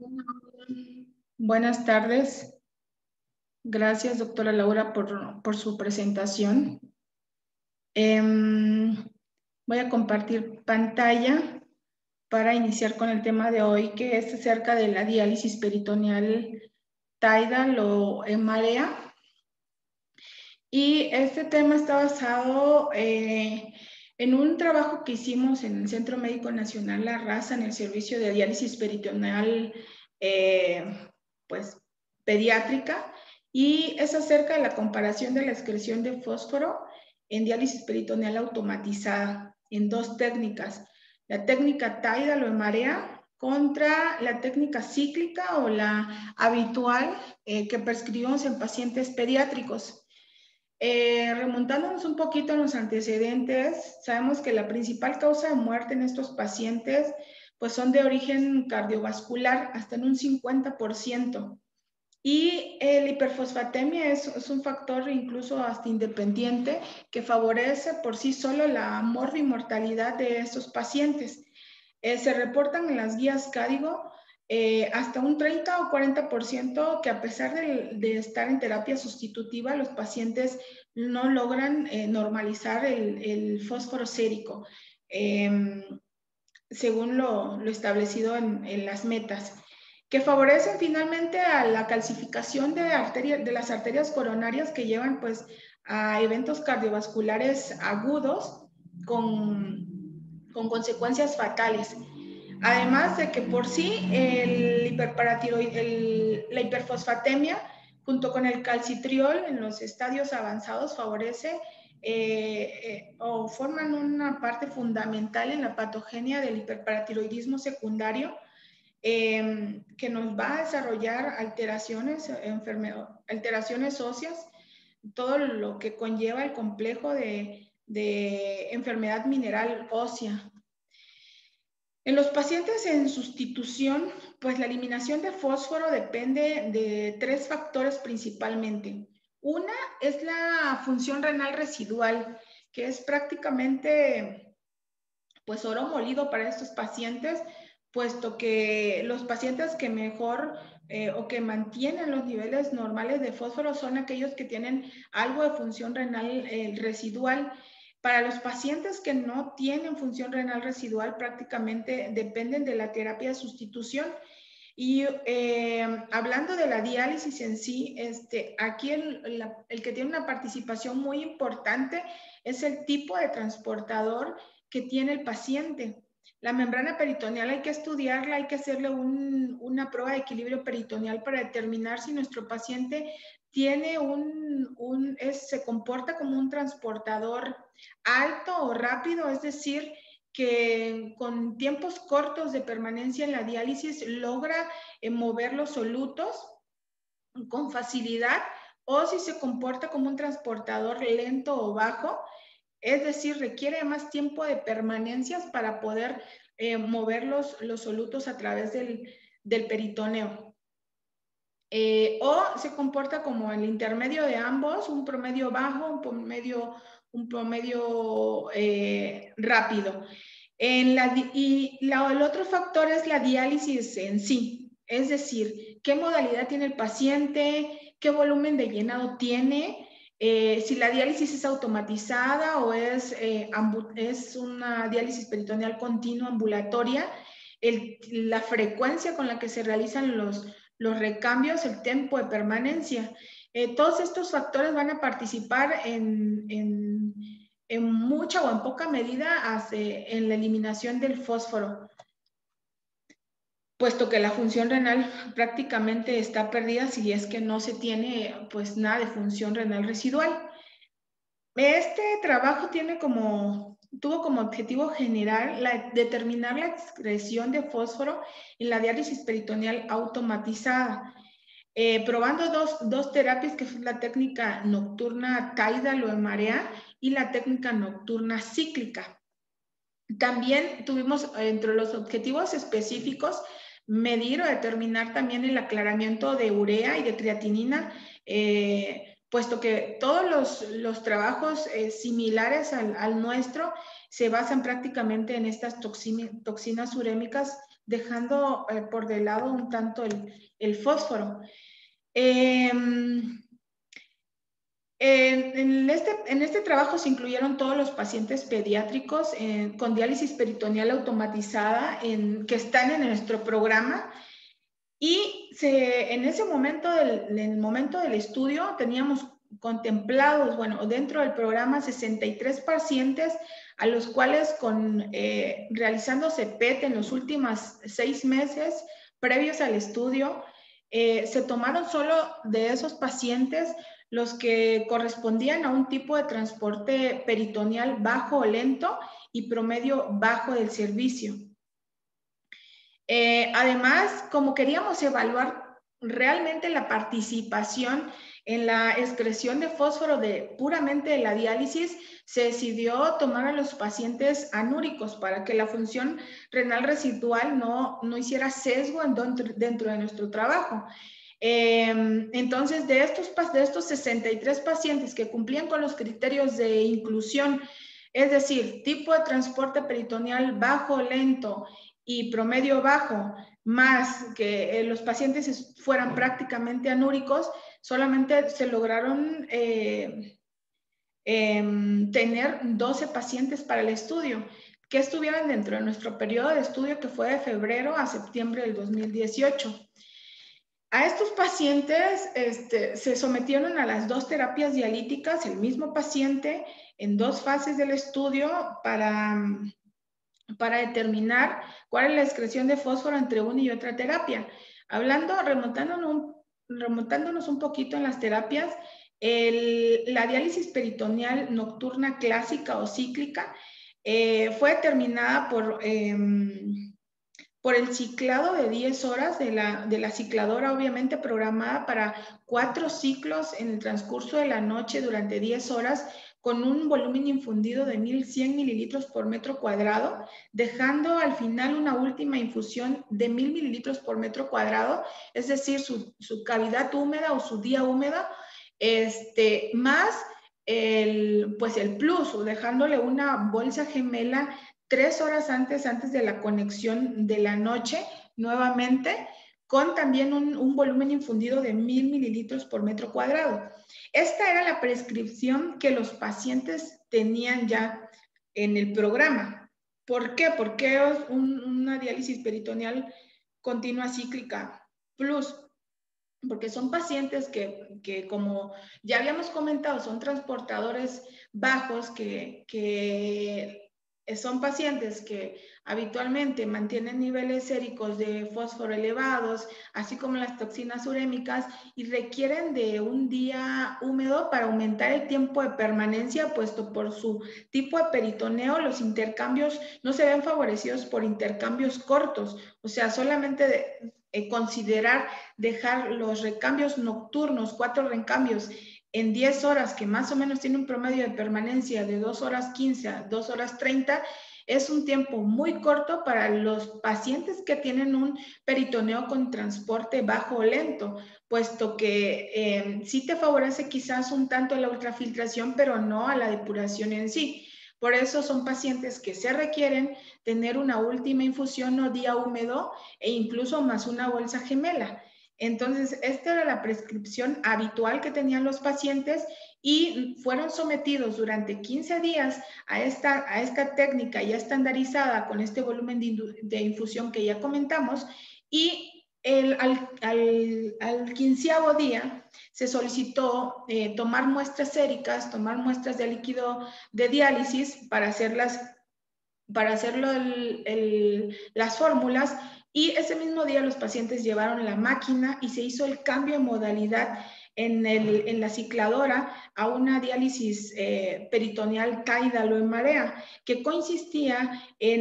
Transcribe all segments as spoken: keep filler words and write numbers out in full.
Buenas tardes. Gracias, doctora Laura, por, por su presentación. Eh, voy a compartir pantalla para iniciar con el tema de hoy, que es acerca de la diálisis peritoneal tidal o en marea. Y este tema está basado eh, en un trabajo que hicimos en el Centro Médico Nacional La Raza, en el servicio de diálisis peritoneal eh, pues, pediátrica, y es acerca de la comparación de la excreción de fósforo en diálisis peritoneal automatizada en dos técnicas, la técnica tidal o en marea contra la técnica cíclica o la habitual eh, que prescribimos en pacientes pediátricos. Eh, remontándonos un poquito a los antecedentes, sabemos que la principal causa de muerte en estos pacientes pues son de origen cardiovascular, hasta en un cincuenta por ciento. Y eh, la hiperfosfatemia es, es un factor incluso hasta independiente que favorece por sí solo la morbimortalidad de estos pacientes. Eh, se reportan en las guías CADIGO eh, hasta un treinta o cuarenta por ciento que a pesar de, de estar en terapia sustitutiva, los pacientes no logran eh, normalizar el, el fósforo sérico, eh, según lo, lo establecido en, en las metas, que favorecen finalmente a la calcificación de, arteria, de las arterias coronarias que llevan pues a eventos cardiovasculares agudos con, con consecuencias fatales. Además de que por sí el hiperparatiroid, el, la hiperfosfatemia junto con el calcitriol en los estadios avanzados favorece eh, eh, o forman una parte fundamental en la patogenia del hiperparatiroidismo secundario, eh, que nos va a desarrollar alteraciones, alteraciones óseas, todo lo que conlleva el complejo de, de enfermedad mineral ósea. En los pacientes en sustitución, pues la eliminación de fósforo depende de tres factores principalmente. Una es la función renal residual, que es prácticamente pues oro molido para estos pacientes, puesto que los pacientes que mejor eh, o que mantienen los niveles normales de fósforo son aquellos que tienen algo de función renal eh, residual. Para los pacientes que no tienen función renal residual, prácticamente dependen de la terapia de sustitución. Y eh, hablando de la diálisis en sí, este, aquí el, la, el que tiene una participación muy importante es el tipo de transportador que tiene el paciente. La membrana peritoneal hay que estudiarla, hay que hacerle un, una prueba de equilibrio peritoneal para determinar si nuestro paciente tiene un, un es, se comporta como un transportador alto o rápido, es decir, que con tiempos cortos de permanencia en la diálisis logra eh, mover los solutos con facilidad, o si se comporta como un transportador lento o bajo, es decir, requiere más tiempo de permanencias para poder eh, mover los, los solutos a través del, del peritoneo. Eh, o se comporta como el intermedio de ambos, un promedio bajo, un promedio, un promedio eh, rápido. En la, y la, el otro factor es la diálisis en sí, es decir, qué modalidad tiene el paciente, qué volumen de llenado tiene, eh, si la diálisis es automatizada o es, eh, es una diálisis peritoneal continua ambulatoria, el, la frecuencia con la que se realizan los, los recambios, el tiempo de permanencia. Eh, todos estos factores van a participar en, en en mucha o en poca medida hace, en la eliminación del fósforo, puesto que la función renal prácticamente está perdida si es que no se tiene pues nada de función renal residual. Este trabajo tiene como, tuvo como objetivo general la, determinar la excreción de fósforo en la diálisis peritoneal automatizada, eh, probando dos, dos terapias, que son la técnica nocturna tidal o en marea y la técnica nocturna cíclica. También tuvimos entre los objetivos específicos medir o determinar también el aclaramiento de urea y de creatinina, eh, puesto que todos los, los trabajos eh, similares al, al nuestro se basan prácticamente en estas toxina, toxinas urémicas dejando eh, por de lado un tanto el, el fósforo. Eh, En, en, este, en este trabajo se incluyeron todos los pacientes pediátricos eh, con diálisis peritoneal automatizada en, que están en nuestro programa, y se, en ese momento del, en el momento del estudio teníamos contemplados, bueno, dentro del programa sesenta y tres pacientes a los cuales con, eh, realizándose P E T en los últimos seis meses previos al estudio, eh, se tomaron solo de esos pacientes los que correspondían a un tipo de transporte peritoneal bajo o lento y promedio bajo del servicio. Eh, además, como queríamos evaluar realmente la participación en la excreción de fósforo de puramente de la diálisis, se decidió tomar a los pacientes anúricos para que la función renal residual no, no hiciera sesgo en dentro, dentro de nuestro trabajo. Eh, entonces, de estos, de estos sesenta y tres pacientes que cumplían con los criterios de inclusión, es decir, tipo de transporte peritoneal bajo, lento y promedio bajo, más que eh, los pacientes fueran prácticamente anúricos, solamente se lograron eh, eh, tener doce pacientes para el estudio, que estuvieron dentro de nuestro periodo de estudio, que fue de febrero a septiembre del dos mil dieciocho. A estos pacientes este, se sometieron a las dos terapias dialíticas, el mismo paciente, en dos fases del estudio para, para determinar cuál es la excreción de fósforo entre una y otra terapia. Hablando, remontándonos un, remontándonos un poquito en las terapias, el, la diálisis peritoneal nocturna clásica o cíclica eh, fue determinada por... Eh, por el ciclado de diez horas de la, de la cicladora, obviamente programada para cuatro ciclos en el transcurso de la noche durante diez horas, con un volumen infundido de mil cien mililitros por metro cuadrado, dejando al final una última infusión de mil mililitros por metro cuadrado, es decir, su, su cavidad húmeda o su día húmeda, este, más el, pues el plus, dejándole una bolsa gemela tres horas antes, antes de la conexión de la noche, nuevamente, con también un, un volumen infundido de mil mililitros por metro cuadrado. Esta era la prescripción que los pacientes tenían ya en el programa. ¿Por qué? Porque es un, una diálisis peritoneal continua cíclica plus, porque son pacientes que, que, como ya habíamos comentado, son transportadores bajos que, que son pacientes que habitualmente mantienen niveles séricos de fósforo elevados, así como las toxinas urémicas, y requieren de un día húmedo para aumentar el tiempo de permanencia, puesto por su tipo de peritoneo, los intercambios no se ven favorecidos por intercambios cortos, o sea, solamente de, eh, considerar dejar los recambios nocturnos, cuatro recambios, en diez horas, que más o menos tiene un promedio de permanencia de dos horas quince a dos horas treinta, es un tiempo muy corto para los pacientes que tienen un peritoneo con transporte bajo o lento, puesto que eh, sí te favorece quizás un tanto la ultrafiltración, pero no a la depuración en sí. Por eso son pacientes que se requieren tener una última infusión o día húmedo e incluso más una bolsa gemela. Entonces, esta era la prescripción habitual que tenían los pacientes y fueron sometidos durante quince días a esta, a esta técnica ya estandarizada con este volumen de, de infusión que ya comentamos, y el, al, al, al quinceavo día se solicitó eh, tomar muestras séricas, tomar muestras de líquido de diálisis para hacerlas, para hacerlo el, el, las fórmulas. Y ese mismo día los pacientes llevaron la máquina y se hizo el cambio de modalidad en, el, en la cicladora a una diálisis eh, peritoneal caída o en marea, que consistía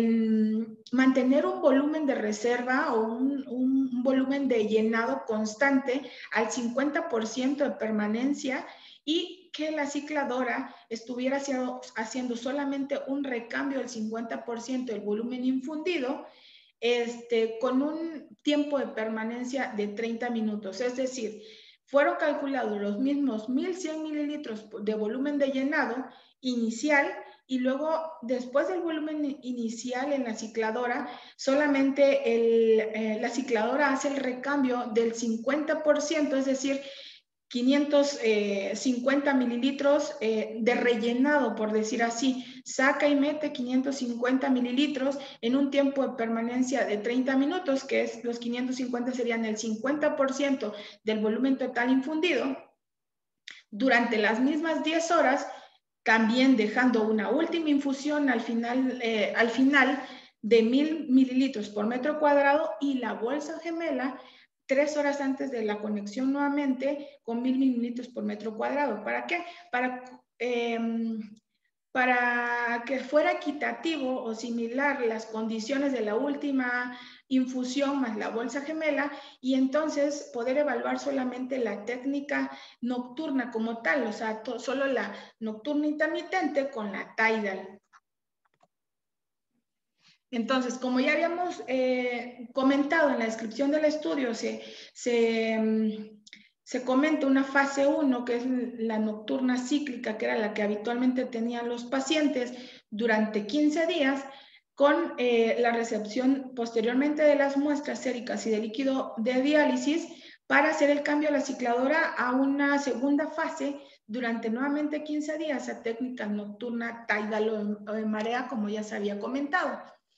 en mantener un volumen de reserva o un, un, un volumen de llenado constante al cincuenta por ciento de permanencia, y que la cicladora estuviera haciendo, haciendo solamente un recambio del cincuenta por ciento del volumen infundido, este, con un tiempo de permanencia de treinta minutos. Es decir, fueron calculados los mismos mil cien mililitros de volumen de llenado inicial y luego después del volumen inicial en la cicladora, solamente el, eh, la cicladora hace el recambio del cincuenta por ciento, es decir, quinientos cincuenta mililitros eh, de rellenado, por decir así. Saca y mete quinientos cincuenta mililitros en un tiempo de permanencia de treinta minutos, que es los quinientos cincuenta serían el cincuenta por ciento del volumen total infundido. Durante las mismas diez horas, también dejando una última infusión al final, eh, al final de mil mililitros por metro cuadrado y la bolsa gemela tres horas antes de la conexión nuevamente con mil mililitros por metro cuadrado. ¿Para qué? Para, eh, para que fuera equitativo o similar las condiciones de la última infusión más la bolsa gemela y entonces poder evaluar solamente la técnica nocturna como tal, o sea, solo la nocturna intermitente con la tidal. Entonces, como ya habíamos eh, comentado en la descripción del estudio, se, se, se comenta una fase uno, que es la nocturna cíclica, que era la que habitualmente tenían los pacientes durante quince días, con eh, la recepción posteriormente de las muestras séricas y de líquido de diálisis para hacer el cambio a la cicladora a una segunda fase durante nuevamente quince días a técnica nocturna tidal o de marea, como ya se había comentado.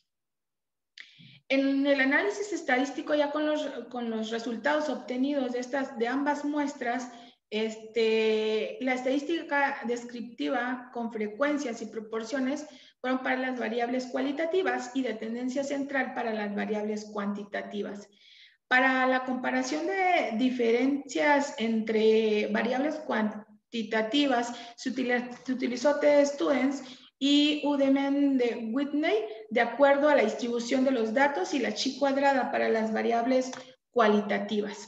En el análisis estadístico, ya con los, con los resultados obtenidos de, estas, de ambas muestras, este, la estadística descriptiva con frecuencias y proporciones fueron para las variables cualitativas y de tendencia central para las variables cuantitativas. Para la comparación de diferencias entre variables cuantitativas, se, utiliz, se utilizó T-Students y Udemen de Whitney, de acuerdo a la distribución de los datos y la chi cuadrada para las variables cualitativas.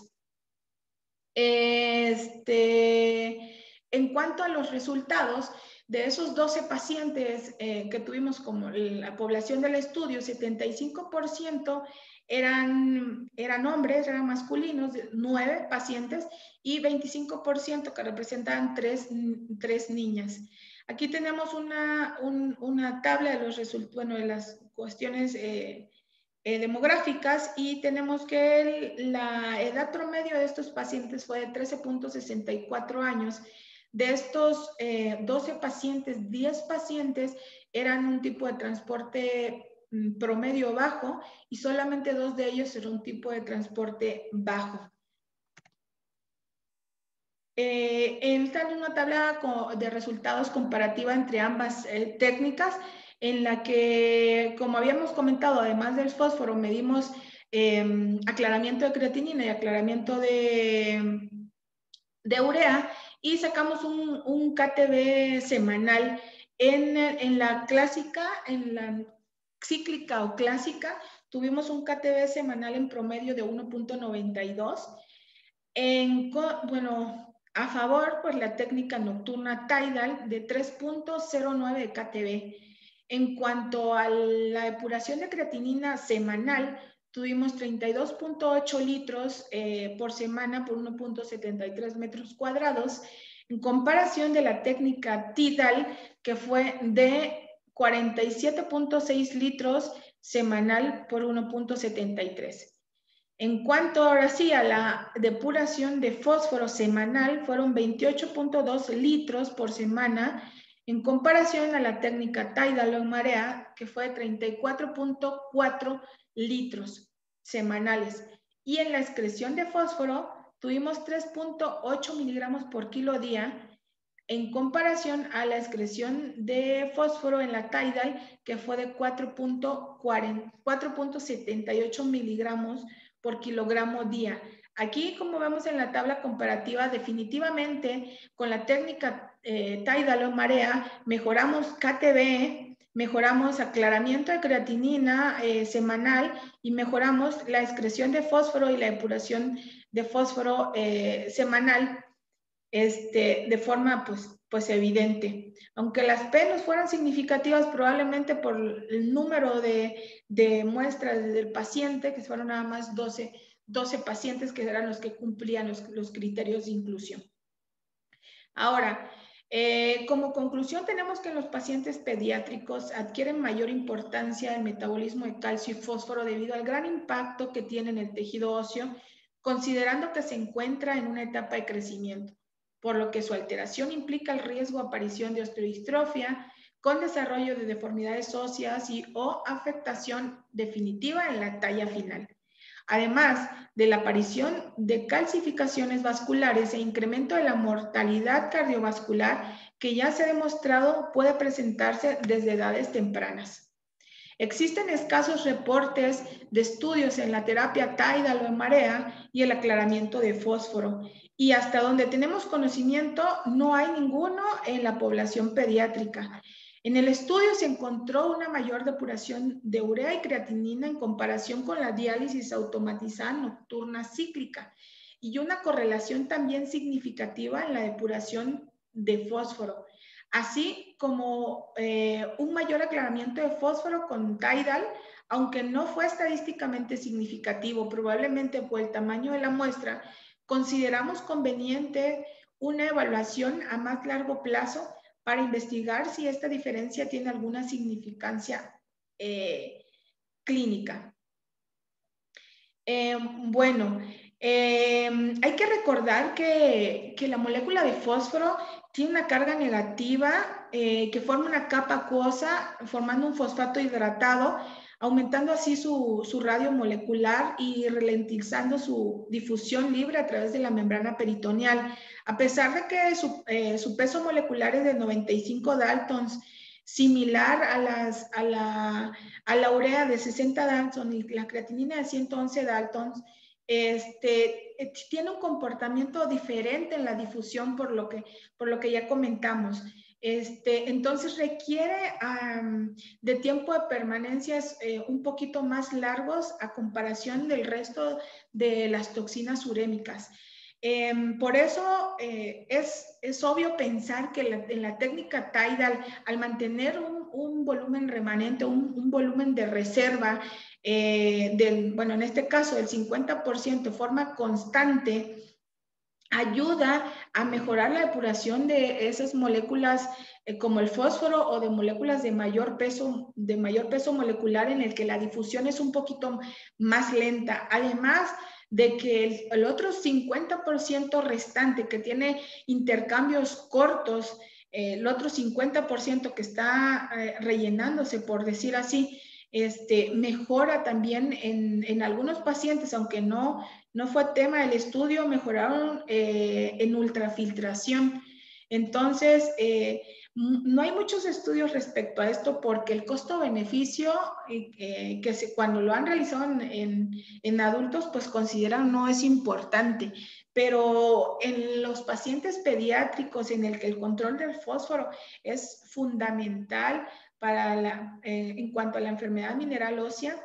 Este, en cuanto a los resultados, de esos doce pacientes eh, que tuvimos como la población del estudio, setenta y cinco por ciento eran, eran hombres, eran masculinos, nueve pacientes, y veinticinco por ciento que representaban tres, tres niñas. Aquí tenemos una, un, una tabla de los resultados, bueno, de las cuestiones eh, eh, demográficas, y tenemos que el, la edad promedio de estos pacientes fue de trece punto sesenta y cuatro años. De estos eh, doce pacientes, diez pacientes eran un tipo de transporte mm, promedio bajo y solamente dos de ellos eran un tipo de transporte bajo. Eh, esta es una tabla de resultados comparativa entre ambas eh, técnicas, en la que, como habíamos comentado, además del fósforo, medimos eh, aclaramiento de creatinina y aclaramiento de, de urea, y sacamos un, un K T B semanal. En, en la clásica, en la cíclica o clásica, tuvimos un K T B semanal en promedio de uno punto noventa y dos. En, bueno, a favor, pues la técnica nocturna tidal de tres punto cero nueve K T B. En cuanto a la depuración de creatinina semanal, tuvimos treinta y dos punto ocho litros eh, por semana por uno punto setenta y tres metros cuadrados, en comparación de la técnica tidal, que fue de cuarenta y siete punto seis litros semanal por uno punto setenta y tres. En cuanto ahora sí a la depuración de fósforo semanal, fueron veintiocho punto dos litros por semana, en comparación a la técnica tidal o marea, que fue treinta y cuatro punto cuatro litros semanales. Y en la excreción de fósforo tuvimos tres punto ocho miligramos por kilo día, en comparación a la excreción de fósforo en la tidal, que fue de cuatro punto setenta y ocho miligramos por kilogramo día. Aquí, como vemos en la tabla comparativa, definitivamente con la técnica eh, tidal o marea mejoramos K T B, mejoramos aclaramiento de creatinina eh, semanal y mejoramos la excreción de fósforo y la depuración de fósforo eh, semanal este, de forma pues, pues evidente. Aunque las P no fueran significativas, probablemente por el número de, de muestras del paciente, que fueron nada más doce, doce pacientes que eran los que cumplían los, los criterios de inclusión. Ahora, Eh, como conclusión, tenemos que en los pacientes pediátricos adquieren mayor importancia el metabolismo de calcio y fósforo debido al gran impacto que tiene en el tejido óseo, considerando que se encuentra en una etapa de crecimiento, por lo que su alteración implica el riesgo de aparición de osteodistrofia, con desarrollo de deformidades óseas y o afectación definitiva en la talla final. Además de la aparición de calcificaciones vasculares e incremento de la mortalidad cardiovascular que ya se ha demostrado puede presentarse desde edades tempranas. Existen escasos reportes de estudios en la terapia tidal o en marea y el aclaramiento de fósforo. Y hasta donde tenemos conocimiento, no hay ninguno en la población pediátrica. En el estudio se encontró una mayor depuración de urea y creatinina en comparación con la diálisis automatizada nocturna cíclica y una correlación también significativa en la depuración de fósforo, así como eh, un mayor aclaramiento de fósforo con tidal, aunque no fue estadísticamente significativo, probablemente por el tamaño de la muestra. Consideramos conveniente una evaluación a más largo plazo para investigar si esta diferencia tiene alguna significancia eh, clínica. Eh, bueno, eh, hay que recordar que, que, la molécula de fósforo tiene una carga negativa eh, que forma una capa acuosa formando un fosfato hidratado, aumentando así su, su radio molecular y ralentizando su difusión libre a través de la membrana peritoneal. A pesar de que su, eh, su peso molecular es de noventa y cinco daltons, similar a, las, a, la, a la urea de sesenta daltons y la creatinina de ciento once daltons, este, tiene un comportamiento diferente en la difusión por lo que, por lo que ya comentamos. Este, entonces requiere um, de tiempo de permanencias eh, un poquito más largos a comparación del resto de las toxinas urémicas. Eh, por eso eh, es, es obvio pensar que la, en la técnica tidal, al mantener un, un volumen remanente, un, un, volumen de reserva, eh, del, bueno, en este caso del cincuenta por ciento de forma constante, ayuda a mejorar la depuración de esas moléculas eh, como el fósforo o de moléculas de mayor peso, de mayor peso molecular en el que la difusión es un poquito más lenta. Además de que el, el otro cincuenta por ciento restante que tiene intercambios cortos, eh, el otro cincuenta por ciento que está eh, rellenándose, por decir así, este, mejora también en, en algunos pacientes, aunque no, no fue tema del estudio, mejoraron eh, en ultrafiltración. Entonces, eh, no hay muchos estudios respecto a esto porque el costo-beneficio eh, que se, cuando lo han realizado en, en, en adultos, pues consideran no es importante. Pero en los pacientes pediátricos en el que el control del fósforo es fundamental para la, eh, en cuanto a la enfermedad mineral ósea,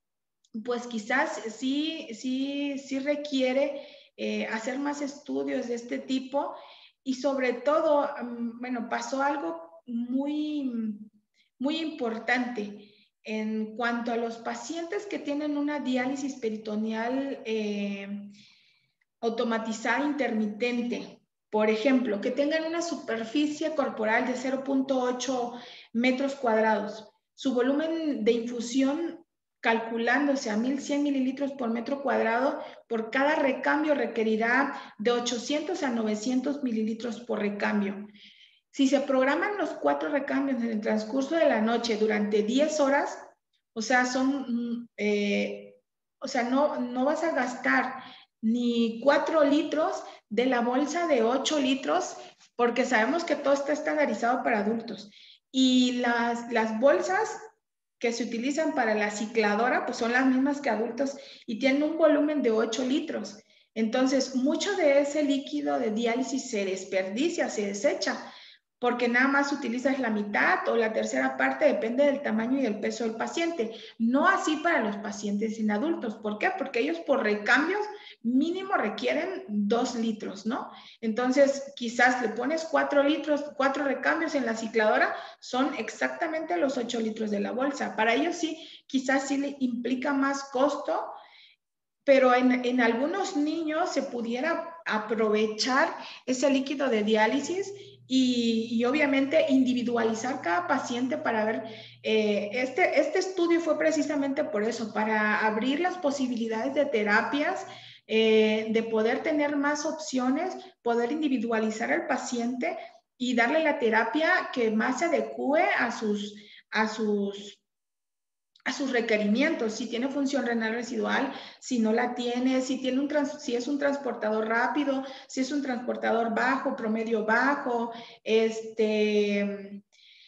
pues quizás sí, sí, sí requiere eh, hacer más estudios de este tipo y sobre todo, um, bueno, pasó algo muy, muy importante en cuanto a los pacientes que tienen una diálisis peritoneal eh, automatizada intermitente. Por ejemplo, que tengan una superficie corporal de cero punto ocho metros cuadrados. Su volumen de infusión calculándose a mil cien mililitros por metro cuadrado, por cada recambio requerirá de ochocientos a novecientos mililitros por recambio. Si se programan los cuatro recambios en el transcurso de la noche durante diez horas, o sea, son, eh, o sea, no, no vas a gastar ni cuatro litros de la bolsa de ocho litros, porque sabemos que todo está estandarizado para adultos. Y las, las bolsas que se utilizan para la cicladora, pues son las mismas que adultos y tienen un volumen de ocho litros. Entonces, mucho de ese líquido de diálisis se desperdicia, se desecha, porque nada más utilizas la mitad o la tercera parte, depende del tamaño y el peso del paciente. No así para los pacientes en adultos. ¿Por qué? Porque ellos por recambios mínimo requieren dos litros, ¿no? Entonces, quizás le pones cuatro litros, cuatro recambios en la cicladora, son exactamente los ocho litros de la bolsa. Para ellos sí, quizás sí le implica más costo, pero en, en algunos niños se pudiera aprovechar ese líquido de diálisis y, y obviamente individualizar cada paciente para ver, eh, este, este estudio fue precisamente por eso, para abrir las posibilidades de terapias, eh, de poder tener más opciones, poder individualizar al paciente y darle la terapia que más se adecue a sus, a sus a sus requerimientos, si tiene función renal residual, si no la tiene, si, tiene un trans, si es un transportador rápido, si es un transportador bajo, promedio bajo, este,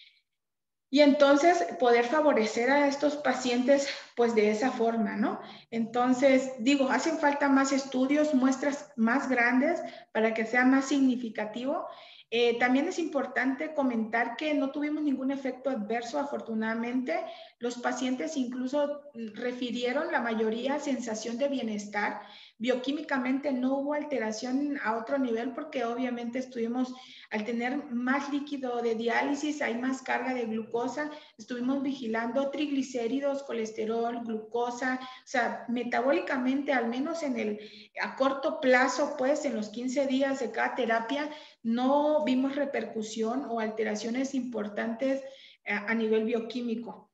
y entonces poder favorecer a estos pacientes pues de esa forma, ¿no? Entonces, digo, hacen falta más estudios, muestras más grandes para que sea más significativo. Eh, también es importante comentar que no tuvimos ningún efecto adverso, afortunadamente. Los pacientes incluso refirieron la mayoría sensación de bienestar. Bioquímicamente no hubo alteración a otro nivel porque obviamente estuvimos, al tener más líquido de diálisis, hay más carga de glucosa, estuvimos vigilando triglicéridos, colesterol, glucosa, o sea, metabólicamente, al menos en el, a corto plazo, pues en los quince días de cada terapia, no vimos repercusión o alteraciones importantes a, a nivel bioquímico.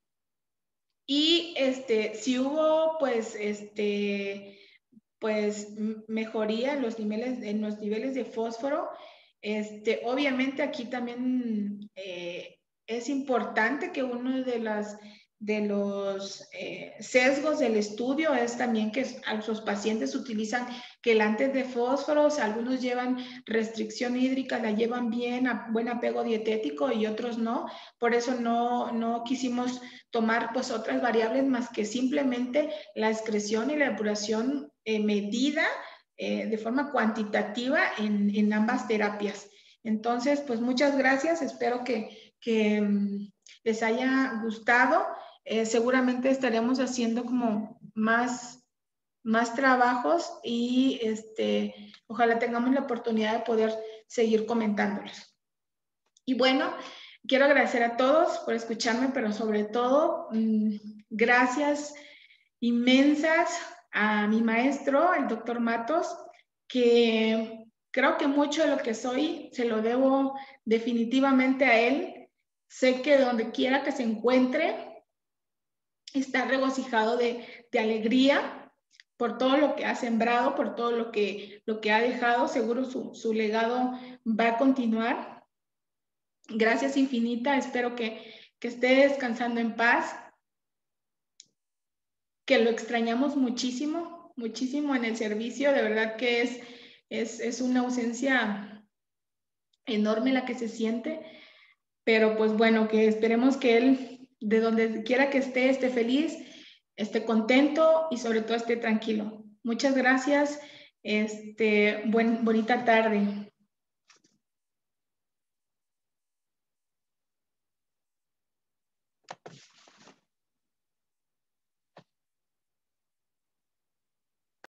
Y este, si hubo, pues, este, pues mejoría en los niveles, en los niveles de fósforo. Este, obviamente aquí también eh, es importante que uno de, las, de los eh, sesgos del estudio es también que sus pacientes utilizan quelantes de fósforos, algunos llevan restricción hídrica, la llevan bien, a buen apego dietético y otros no. Por eso no, no quisimos tomar pues otras variables más que simplemente la excreción y la depuración eh, medida eh, de forma cuantitativa en, en ambas terapias. Entonces, pues muchas gracias, espero que, que um, les haya gustado. Eh, seguramente estaremos haciendo como más, más trabajos y este, ojalá tengamos la oportunidad de poder seguir comentándolos. Y bueno, quiero agradecer a todos por escucharme, pero sobre todo, mmm, gracias inmensas a mi maestro, el doctor Matos, que creo que mucho de lo que soy se lo debo definitivamente a él. Sé que donde quiera que se encuentre, está regocijado de, de alegría por todo lo que ha sembrado, por todo lo que, lo que ha dejado. Seguro su, su legado va a continuar. Gracias infinita, espero que, que esté descansando en paz, que lo extrañamos muchísimo, muchísimo en el servicio, de verdad que es, es, es una ausencia enorme la que se siente, pero pues bueno, que esperemos que él, de donde quiera que esté, esté feliz, esté contento y sobre todo esté tranquilo. Muchas gracias, este, buen, bonita tarde.